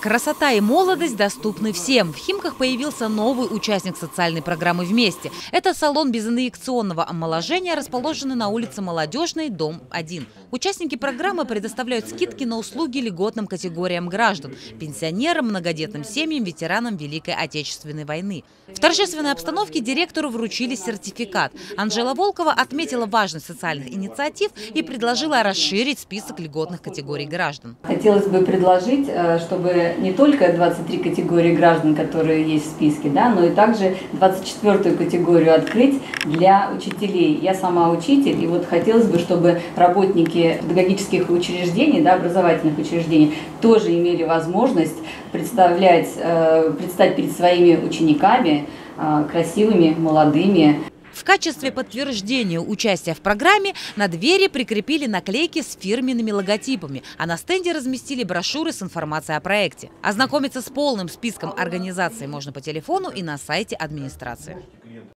Красота и молодость доступны всем. В Химках появился новый участник социальной программы «Вместе». Это салон безинъекционного омоложения, расположенный на улице Молодежной, дом 1. Участники программы предоставляют скидки на услуги льготным категориям граждан – пенсионерам, многодетным семьям, ветеранам Великой Отечественной войны. В торжественной обстановке директору вручили сертификат. Анжела Волкова отметила важность социальных инициатив и предложила расширить список льготных категорий граждан. Хотелось бы предложить, чтобы не только 23 категории граждан, которые есть в списке, но и также 24-ю категорию открыть для учителей. Я сама учитель, и вот хотелось бы, чтобы работники педагогических учреждений, образовательных учреждений, тоже имели возможность предстать перед своими учениками красивыми, молодыми. В качестве подтверждения участия в программе на двери прикрепили наклейки с фирменными логотипами, а на стенде разместили брошюры с информацией о проекте. Ознакомиться с полным списком организаций можно по телефону и на сайте администрации.